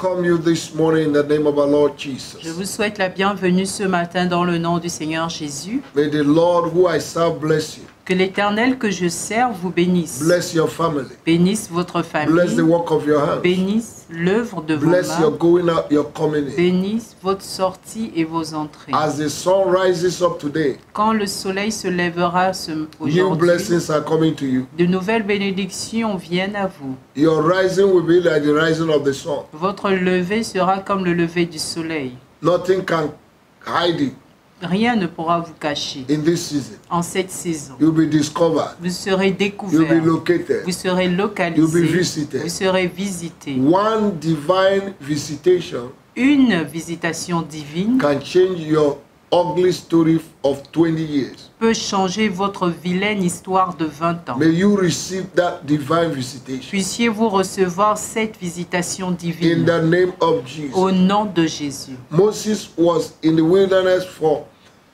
welcome you this morning in the name of our Lord Jesus. Je vous souhaite la bienvenue ce matin dans le nom du Seigneur Jésus. May the Lord who I serve bless you. Que l'Éternel que je sers vous bénisse. Bless your family. Bénisse votre famille. Bless the work of your hands. Bénisse l'œuvre de vos Bless your mains. going out, your coming in. Bénisse votre sortie et vos entrées. As the sun rises up today, Quand le soleil se lèvera new aujourd'hui, blessings are coming to you. de nouvelles bénédictions viennent à vous. Your rising will be like the rising of the sun. Votre lever sera comme le lever du soleil. Nothing can hide it Rien ne pourra vous cacher. in this season. En cette saison, You'll be discovered. vous serez You'll be découverts. located. Vous serez You'll be localisé. visited. Vous serez visité. One divine visitation Une visitation divine can change your ugly story of 20 years. peut changer votre vilaine histoire de 20 ans. May you receive that divine visitation Puissiez-vous recevoir cette visitation in divine the name of Jesus. au nom de Jésus. Moses was in the wilderness for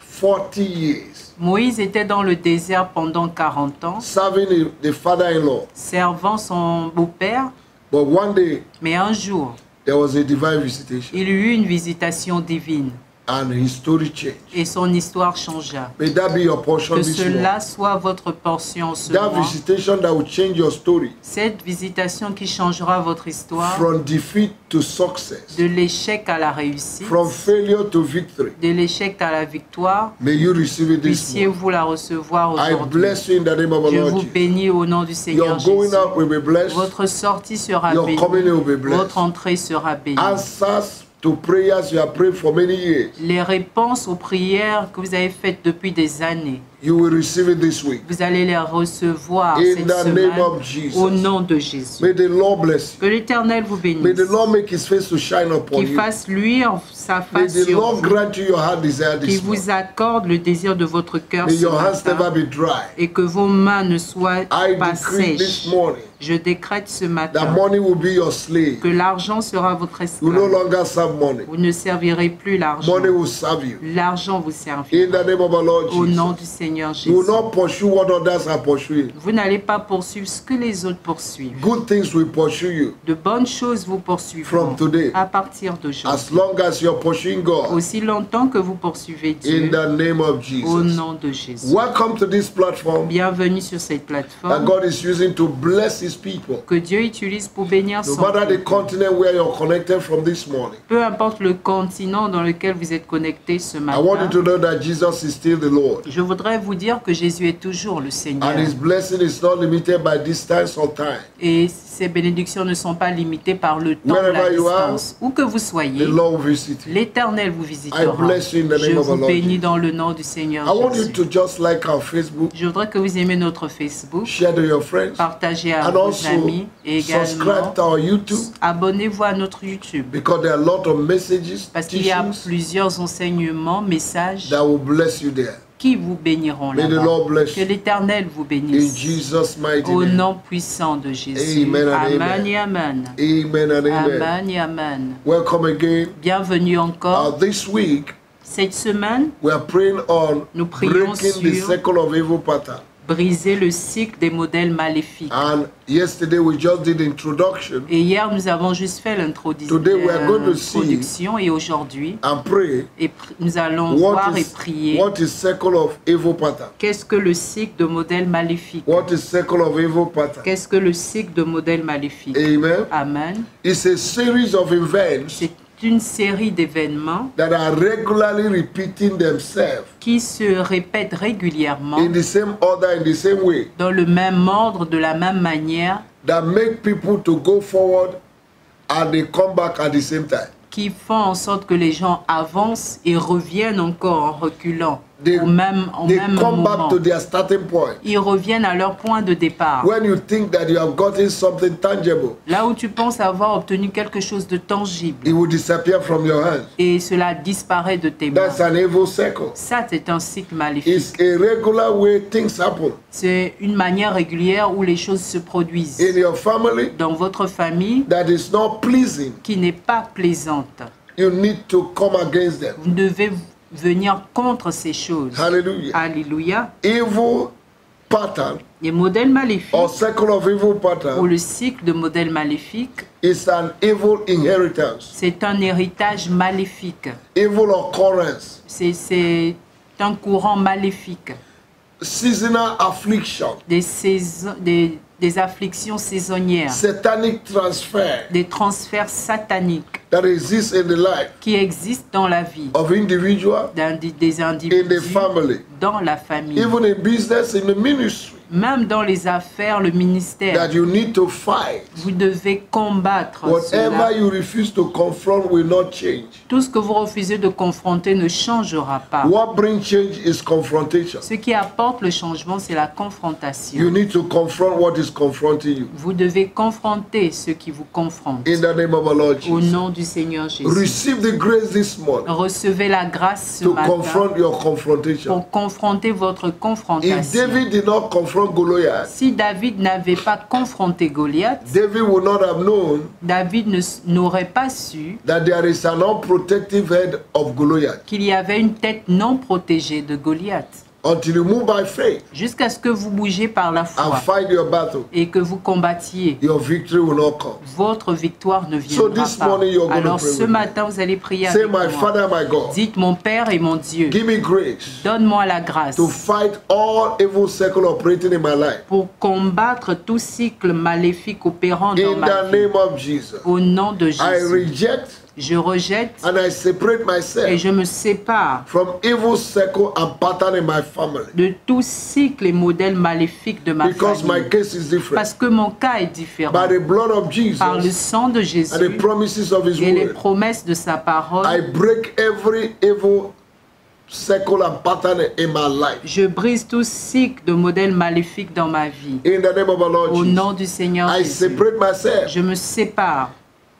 40 years, Moïse était dans le désert pendant 40 ans, serving the father-in-law. servant son beau-père, But one day, mais un jour, there was a divine visitation il eut une visitation divine and his story changed. et son histoire changea. May that be your portion Que this morning. cela soit votre portion ce That mois. visitation that will change your story Cette visitation qui changera votre histoire from defeat to success, de l'échec à la réussite, from failure to victory. de l'échec à la victoire, May you receive it this morning. puissiez-vous la recevoir I aujourd'hui. bless you in the name of our Je Lord vous Jesus. bénis au nom du Seigneur Your going Jésus. out will be blessed. Votre sortie sera Your coming in will be bénie, blessed. votre entrée sera bénie. Answers to prayers you have prayed for many years, Les réponses aux prières que vous avez faites depuis des années, you will receive it this week. vous allez les recevoir In cette the name semaine of Jesus. au nom de Jésus. May the Lord bless you. Que l'Éternel vous May bénisse, the Lord make his face to shine upon qu'il you. fasse luire sa May face the sur Lord vous, grant you your heart desire qu'il this morning. vous accorde le désir de votre cœur May ce your hands never matin be dry. et que vos mains ne soient I pas decree this sèches. morning Je décrète ce that matin money will be your slave. que l'argent sera votre You no esclave. longer serve money. Vous ne servirez plus l'argent. Money will serve you. L'argent vous In servira. the name of our Lord Au nom Jesus. du Seigneur You will Jésus. not pursue what others are pursuing. Vous n'allez pas poursuivre ce que les autres poursuivent. Good things will pursue you De bonnes choses vous poursuivront from today. à partir d'aujourd'hui. As long as you're pursuing God. Aussi longtemps que vous poursuivez In Dieu, the name of au Jesus. nom de Jésus. Welcome to this platform Bienvenue sur cette that plateforme God is using to bless his people. que Dieu utilise pour bénir No son matter the peuple. continent where you're connected from this morning. Peu importe le continent dans lequel vous êtes connecté ce I want you matin, to know that Jesus is still the Lord. je voudrais vous dire que Jésus est toujours le Seigneur. And his blessing is not limited by distance or time. Et ces bénédictions ne sont pas limitées par le temps ou la Wherever you are, distance. Où que vous The soyez, Lord will visit you. l'Éternel vous I visitera. bless you in the Je name of vous our Lord bénis Jesus. dans le nom du Seigneur I want you Jésus. to just like our Facebook, Je voudrais que vous aimiez notre Facebook, share to your friends, partagez à and vos also amis et subscribe également to our YouTube abonnez-vous à notre YouTube because there are a lot of messages, parce qu'il y a teachings plusieurs enseignements, messages that will bless you there. qui vous béniront May the là-bas. Lord bless Que you. l'Éternel vous In bénisse. Jesus' mighty Au name. nom puissant de Jésus. Amen and Amen amen. et amen. Amen and amen. Amen et amen. Welcome again. Bienvenue encore. This week, Cette semaine, we are praying on nous prions breaking the sur cycle of evil pattern. briser le cycle des modèles maléfiques. And yesterday we just did introduction Et hier, nous avons juste fait Today we are going to see l'introduction et aujourd'hui, and pray nous allons what voir et is prier cycle of evil pattern. qu'est-ce que le cycle de modèles maléfiques. What is cycle of evil pattern? Qu'est-ce que le cycle de modèles maléfiques. Amen. Amen. It's a series of events C'est une série d'événements that are regularly repeating themselves qui se répètent régulièrement in the same order, in the same way, dans le même ordre, de la même manière, that make people to go forward and they come back at the same time. qui font en sorte que les gens avancent et reviennent encore en reculant They au même come back moment. to their starting point. Ils reviennent à leur point de départ. When you think that you have gotten something tangible, Là où tu penses avoir obtenu quelque chose de tangible it will disappear from your hands. et cela disparaît de tes mains. That's an evil cycle. Ça, c'est un cycle maléfique. It's a regular way things happen. C'est une manière régulière où les choses se produisent In your family, dans votre famille that is not pleasing, qui n'est pas plaisante. you need to come against them. Vous devez venir contre ces choses. Hallelujah. Alléluia. Evil pattern Les modèles maléfiques or cycle of evil ou pattern le cycle de modèles maléfiques, is an evil inheritance, c'est un héritage maléfique. evil occurrence, C'est un courant maléfique. seasonal affliction, Des afflictions saisonnières, satanic transfer des transferts sataniques that exists in the life qui existent dans la vie of individual, des in the individus, family, dans la famille, even in business, in the ministry, même dans les affaires, le ministère. that you need to fight. Vous devez combattre Whatever cela. you refuse to confront will not change. Tout ce que vous refusez de confronter ne changera pas. What brings change is confrontation. Ce qui apporte le changement, c'est la You confrontation. need to confront what is confronting you. Vous devez confronter ceux qui vous confrontent. In the name of our Lord Au Jesus. nom du Seigneur Jésus. Receive the grace this morning Recevez la grâce ce to matin confront your confrontation. pour confronter votre If confrontation. David did not confront Goliath, Si David n'avait pas confronté Goliath, David would not have known David n'aurait pas su that there is an unprotected head of Goliath qu'il y avait une tête non protégée de Goliath. until you move by faith Jusqu'à ce que vous bougiez par la and foi fight your battle. et que vous combattiez, Your victory will not come. votre victoire ne So viendra this pas. morning you're gonna Alors pray ce with me. matin, vous allez prier Say, avec my moi. Father, my God, Dites, mon Père et mon Dieu, give me grace donne-moi la grâce to fight all evil cycle operating in my life. pour combattre tout cycle maléfique opérant dans In ma the vie. name of Jesus, Au nom de I Jésus, reject je rejette and I separate et myself je me sépare from evil cycle and pattern in my family de tout cycle et modèle maléfique de ma because my famille. case is different. Parce que mon cas est différent. By the blood of Par le Jesus sang de and the Jésus promises of His et les word, promesses de sa I parole, break every evil cycle and pattern in my life. je brise tout cycle de modèle maléfique dans ma vie. In the name of our Lord Au Jesus, nom du Seigneur I Jésus, separate myself je me sépare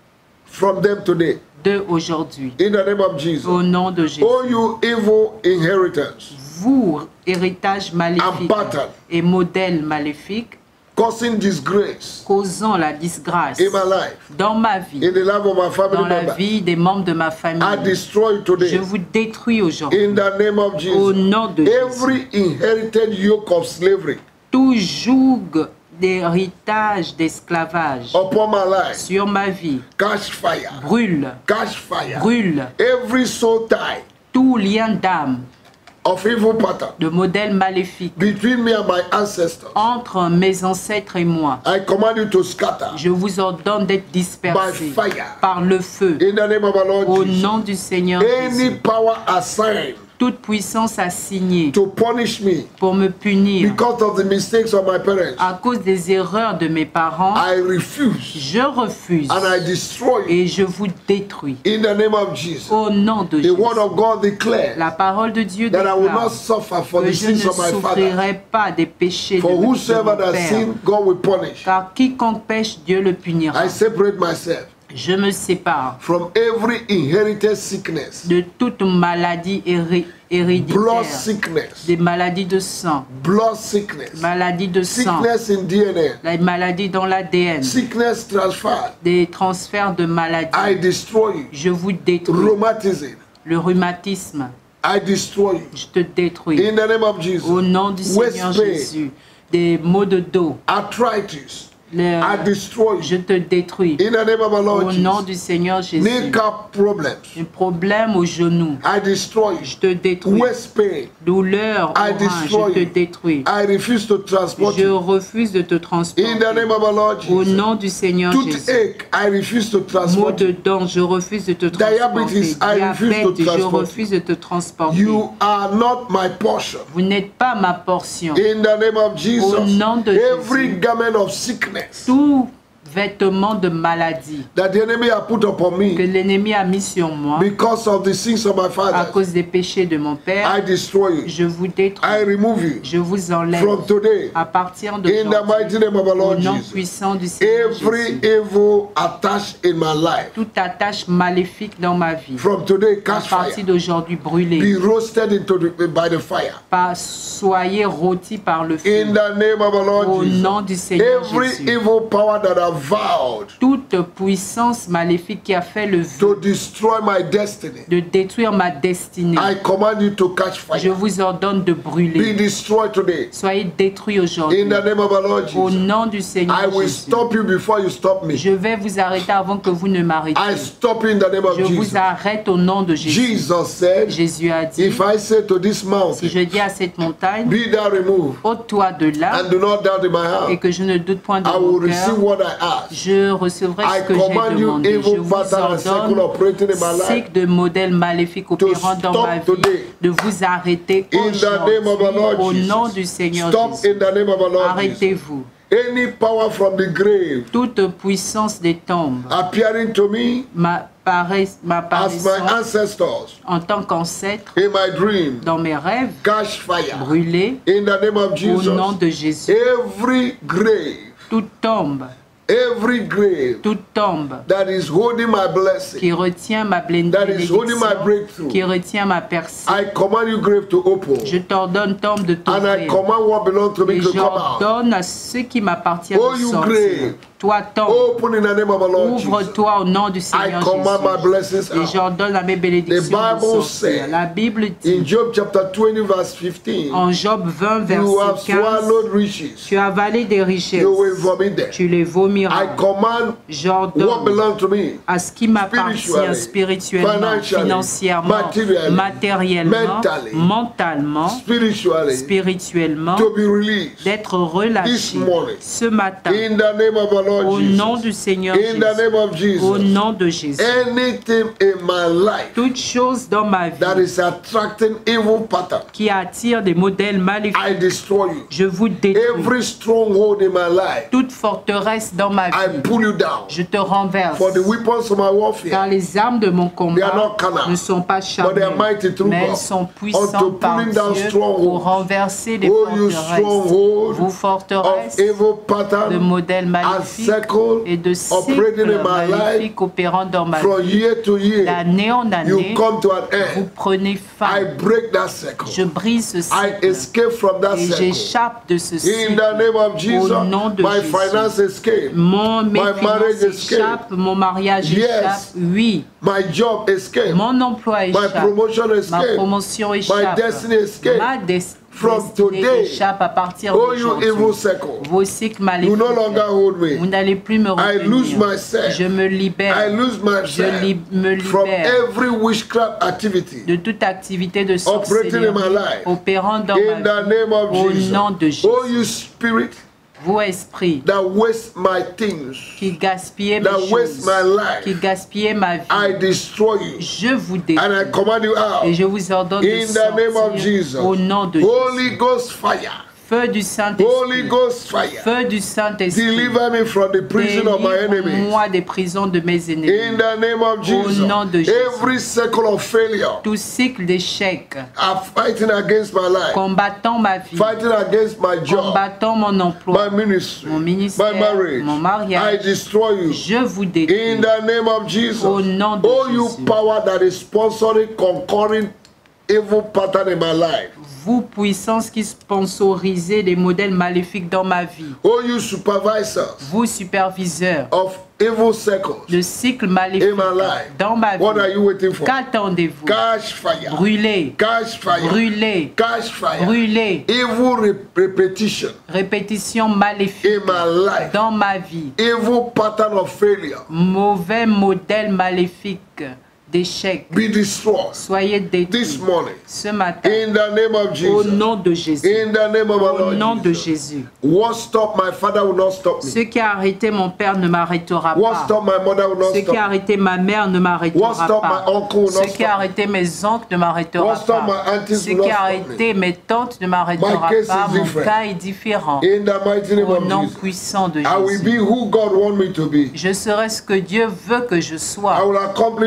from them today. d'eux aujourd'hui. In the name of Jesus. Au nom de Jésus. Oh, you evil inheritance, Vous, héritage maléfique pattern. et modèle maléfique, causing disgrace causant la disgrâce in my life, dans ma vie, in the life of my family dans la members, vie des membres de ma I famille, destroy je today. vous détruis aujourd'hui. In the name of Au Jesus. nom de Jésus. Every inherited yoke of slavery Tout joug d'héritage d'esclavage upon my life, sur ma vie catch fire, brûle, catch fire. brûle. Every soul tie Tout lien d'âme of evil pattern de modèle maléfique between me and my ancestors, entre mes ancêtres et moi, I command you to scatter je vous ordonne d'être dispersés by fire. par le feu. In the name of our Lord Au Jesus. nom du Seigneur Any Jésus, power assigned toute puissance assignée to punish me pour me punir because of the mistakes of my parents, à cause des erreurs de mes parents, I refuse je refuse and I destroy you. et je vous détruis. In the name of Jesus. Au nom de The Jésus, word of God declares la parole de Dieu that I will not déclare suffer for que the je ne sins of my father. souffrirai pas des péchés For de mon whosoever that père, sin, God will punish. car quiconque pêche, Dieu le punira. I separate myself Je me sépare from every inherited sickness, de toute maladie blood héréditaire, sickness, des maladies de sang, blood sickness, maladies de sang, sickness in DNA, les maladies dans l'ADN, sickness transfer. des transferts de I maladies. destroy you. Je vous détruis. Rheumatism, Le rhumatisme, I destroy you. je te détruis. In the name of Jesus. Au nom du Waist Seigneur pain, Jésus, des maux de dos, arthritis, le- I destroy je you. te détruis. In the name of our Au Lord nom Jesus. du Seigneur Jésus, Kneecap problems, un problème au genou, I destroy you. je te détruis. Waist pain, Douleur au I rein, destroy je te you. détruis. I refuse to transport Je you. refuse de te In transporter. the name of our Lord Au Jesus. nom du Seigneur Jésus. Toothache, I refuse to Maux transport de you. dents, je refuse de te transporter. Diabetes, I refuse to Diabète, je transport refuse de te transporter. You are not my portion. Vous n'êtes pas ma portion. In the name of Jesus. Au nom de Every Jésus. garment of sickness Tout vêtement de maladie that the enemy has put upon que me l'ennemi a mis sur moi because of the sins of my à father, cause des péchés de mon I père, destroy you. je vous détruis. I remove you Je vous enlève from today. à partir de In the mighty name of our au Lord nom Jesus. puissant du Seigneur Every Jésus. evil attached in my life Toute attache maléfique dans ma vie, from today à catch partir fire. d'aujourd'hui, brûlée. Be roasted by the fire. Soyez rôtis par le feu. In the name of our Lord Au Jesus. nom du Seigneur Every Jésus. evil power that have vowed toute puissance maléfique qui a fait le vœu to destroy my destiny, de détruire ma destinée, I command you to catch je fire. vous ordonne de Be brûler. destroyed today. Soyez détruits aujourd'hui. In the name of our Lord Au Jesus. nom du Seigneur I will Jésus. stop you before you stop me. Je vais vous arrêter avant que vous ne m'arrêtiez. I stop you in the name of Je vous Jesus. arrête au nom de Jésus. Jesus said, Jésus a dit, if I say to this si mountain, je dis à cette montagne, be thou removed, ôte-toi de là, and do not doubt in my et heart, que je ne doute point de I mon will receive cœur, what I ask. je recevrai I ce que j'ai command you, demandé. Je evil vous pattern and circle ordonne, operating in my life, cycle de modèles maléfiques opérant dans stop ma vie, today. de vous arrêter In the name of our aujourd'hui, Lord au nom Jesus. du Seigneur Stop Jésus. in the name of our Lord Jesus. Arrêtez-vous. Any power from the grave Toute puissance des tombes appearing to me as m'apparaissant my ancestors en tant qu'ancêtre in my dream, dans mes rêves, catch fire. brûlés In the name of au nom Jesus, de Jésus. every grave, Toute tombe Toute tombe that is holding my blessing, qui retient ma that is holding my bénédiction, breakthrough, qui retient ma percée, I command you grave to open, je t'ordonne tombe de and I t'ouvrir. command what belongs to me Et to come out. j'ordonne à ceux qui m'appartiennent Oh, de you sortir. grave, Toi, tombe, open in the name of our Lord Jesus. ouvre-toi au nom du I Seigneur command my Jésus. blessings Et out. j'ordonne à mes bénédictions The Bible de sortir. said La Bible In dit Job chapter 20 verse 15, en Job 20, you have verset 15, swallowed riches, tu as avalé des richesses, you will vomit them. tu les vomiras. I command what J'ordonne belongs to me, à ce qui m'appartient spirituellement, financially, financièrement, materially, matériellement, mentally, mentalement, spirituellement, to be released d'être relâché this morning. ce matin In the name of our Lord au Jesus. nom du Seigneur In the name of Jésus. Au Jesus. nom de Jésus. Anything in my life Toute chose dans ma vie that is attracting evil pattern, qui attire des modèles maléfiques, I destroy you. je vous détruis. Every stronghold in my life, Toute forteresse dans ma I vie, pull you down. je te renverse. For the weapons of my warfare, Car les armes de mon They are combat not carnal, ne sont pas but they are charnelles, mighty through mais elles God. sont Unto puissantes par pulling down Dieu strongholds. pour renverser les Oh, you forteresses. stronghold Vos of forteresses evil de pattern modèles and maléfiques circle et de operating cycles in my life maléfiques opérant dans ma from vie. year to year, D'année en you année, come to an vous end. prenez I fin. break that circle. Je brise ce I cycle escape from that et circle. j'échappe de ce In cycle. the name of Jesus, Au nom de my Jésus. finances escape. Mes My marriage finances escape. échappent, mon mariage Yes. échappe, oui. My job escape. Mon emploi My échappe, promotion ma escape. promotion My échappe, destiny escape. ma From destinée today, échappe à partir Oh, you evil d'aujourd'hui. circle, Vos cycles you maléfiques, no longer hold me. vous n'allez plus me I lose retenir. myself. Je me I libère lose myself me from libère every witchcraft activity de toute activité de operating in my sorcellerie life. opérant dans In ma the vie. name of Au Jesus. nom de Jésus. Oh, you spirit Vous, esprit, that waste my things, qui gaspillez mes that waste choses, my qui life, gaspillez ma vie, I destroy you je vous and détruis. I command you Et out. je vous ordonne de In the name of sortir Jesus. au nom de Holy Jésus. Ghost fire. Feu du Holy Saint-Esprit. Ghost fire. Feu du Saint-Esprit. Deliver me from the prison of my enemies. Délivre-moi des prisons de mes ennemis. In the name of Jesus. nom de Jésus. Every circle of failure Tout cycle d'échec, are fighting against my life, combattant ma vie, fighting against my job, combattant mon emploi, my ministry, mon ministère, my marriage. mon I mariage, destroy you. je vous In détruis. the name of Jesus. Au nom de Oh, you Jésus. power that is sponsoring, concurring evil pattern in my life. Vous, puissance qui sponsorisez les modèles maléfiques dans ma vie. Oh, you supervisors Vous, superviseurs of evil circles de cycles maléfiques in my life. dans ma What are vie. you waiting for? Qu'attendez-vous? Catch fire. Brûlez, Catch fire. brûlez, Catch fire. brûlez. Evil repetition Répétition maléfique in my life. dans ma vie. Evil pattern of failure. Mauvais modèle maléfique d'échec. Be destroyed Soyez this détruits morning. ce matin In the name of au Jesus. nom de Jésus. In the name of our Au Lord nom de Jesus. Jésus. What stop my father will not stop me. Ce qui a arrêté mon père ne m'arrêtera What pas. stop my mother will not Ce stop qui a me. arrêté ma mère ne What m'arrêtera stop pas. my uncle will not Ce qui stop a me. arrêté mes oncles ne m'arrêtera What stop pas. my aunties Ce will qui not a stop me. arrêté mes tantes ne m'arrêtera My case pas. is Mon different. cas est différent. In the mighty name Au of nom Jesus. puissant de I will Jésus. be who God wants me to be. Je serai ce que Dieu veut que je I sois. will accomplish what God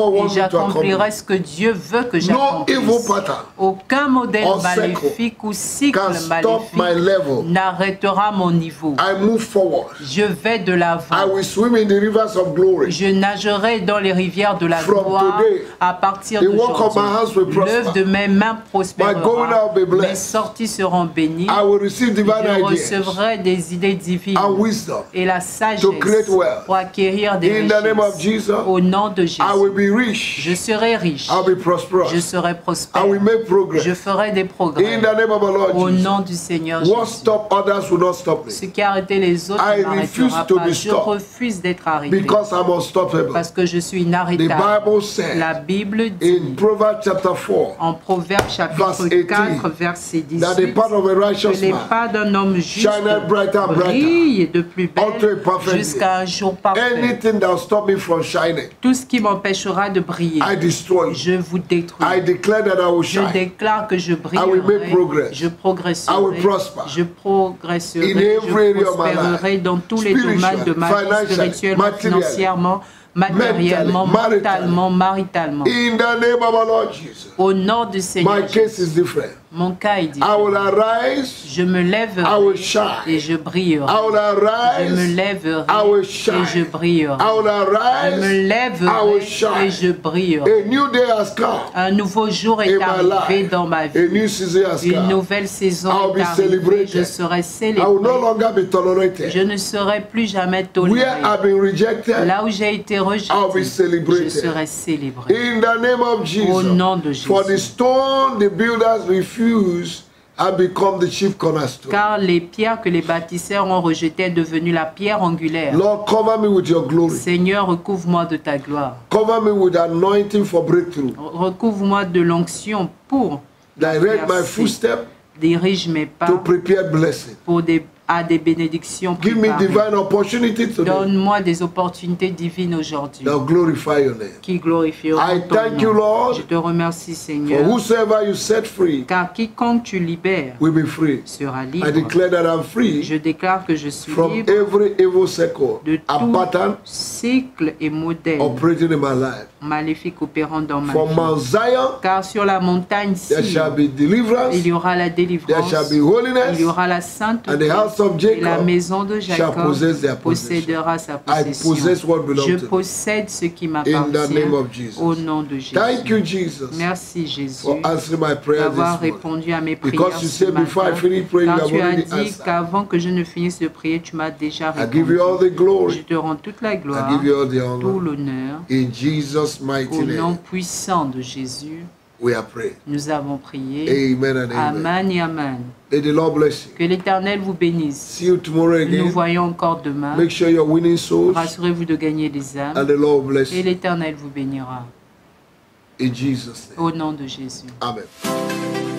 God Et wants me to j'accomplirai accomplish. ce que Dieu veut que No evil j'accomplisse. pattern Aucun modèle or cycle maléfique ou cycle can stop my maléfique level. n'arrêtera mon niveau. I move forward. Je vais de I l'avant. will swim in the rivers of glory. Je nagerai dans les rivières de la From gloire today, à partir the work of my hands will d'aujourd'hui. L'œuvre de prosper. mes mains My going prospérera. out will be Mes blessed. sorties seront bénies. I will receive divine Je ideas recevrai des idées divines and wisdom. et la sagesse to create wealth. pour acquérir des In the name of richesses. Jesus, Au nom de Jésus, I will be rich. je serai riche. I'll be prosperous. Je serai I prospère. will make progress. Je ferai des progrès. In the name of our Lord Au Jesus. nom du Seigneur What Jésus. stop others will not stop me. Ce qui a arrêté les autres I ne refuse m'arrêtera to pas. be Je stopped refuse d'être arrêté because I'm unstoppable. parce que je suis The inarrêtable. Bible said La Bible in dit Proverbs chapter 4 en Proverbe chapitre Verse 18, 4 verset that the 18 path of a que righteous les man pas d'un homme juste shineth brighter and brighter brillent de plus unto a belle perfect day. jusqu'à un jour parfait. Anything that will stop me from shining, Tout ce qui m'empêchera de briller, I destroy it. je vous détruis. I declare that I will Je shine. déclare que je will make brillerai, progress. je I progresserai, will prosper. je progresserai, In every area je of my prospérerai life. dans tous les Spiritual, domaines de ma vie, financially, spirituellement, materially, financièrement, matériellement, mentally, mentalement, maritalement. In the name of our Lord Jesus. Au nom du Seigneur, My case is different. mon cas est I différent. will arise. Je me I will lèverai shine. et je brillerai. I will Je me arise. lèverai I will et shine. je brillerai. I will Je me arise. I will lèverai shine. et je brillerai. A new day has come. Un nouveau jour est In my arrivé life. dans ma A vie. new season has Une come. nouvelle saison I'll be est arrivée. celebrated. Je serai I will célébré. no longer be tolerated. Je ne serai plus jamais Where toléré. I've been rejected, Là où j'ai été I'll be rejeté, je celebrated. serai célébré. In the name of Au nom Jesus. de Jésus. For the stone the builders refused have become the chief cornerstone. Car les pierres que les bâtisseurs ont rejetées est devenue la pierre angulaire. Lord, cover me with your glory. Seigneur, recouvre-moi de ta gloire. Cover me with anointing for breakthrough. Recouvre-moi de l'onction pour Direct my percer. footsteps Dirige mes pas to prepare blessing. pour à des bénédictions Give me préparées. divine opportunity today. Donne-moi des opportunités divines aujourd'hui Now glorify your name. qui glorifieront I ton thank you, nom. Lord, Je te remercie, For Seigneur, whosoever you set free car quiconque tu libères will be free. sera I libre. declare that I'm free Je déclare que je suis from libre every evil circle, de a tout pattern cycle et modèle operating in my life. maléfique opérant dans ma From vie. Mount Zion, Car sur la montagne there Sion, shall be deliverance, il y aura la there délivrance, shall be il holiness, y aura la and the sainteté, house of et la Jacob maison de shall Jacob possess their possession. possédera sa I possession. possess what belongs Je to me. possède ce qui In the m'appartient name of Jesus. au nom de Jésus. Thank you, Jesus, Merci Jésus for answering my prayer d'avoir this morning. répondu à mes Because prières you ce said before I matin. finish praying, you Car have tu as already dit answered. qu'avant que je ne finisse de prier, tu m'as déjà I give you all répondu. the Je glory. te rends toute la I gloire, give you all the tout honor. l'honneur. In Jesus' mighty Au nom name, puissant de Jésus, we are praying. nous avons prié. Amen and amen. Amen et Amen. May the Lord bless you. Que l'Éternel vous bénisse. See you tomorrow Nous again. voyons encore demain. Make sure you're winning souls, Rassurez-vous de gagner des and âmes. the Lord bless Et you. l'Éternel vous bénira. In Jesus' name. Au nom de Jésus. Amen.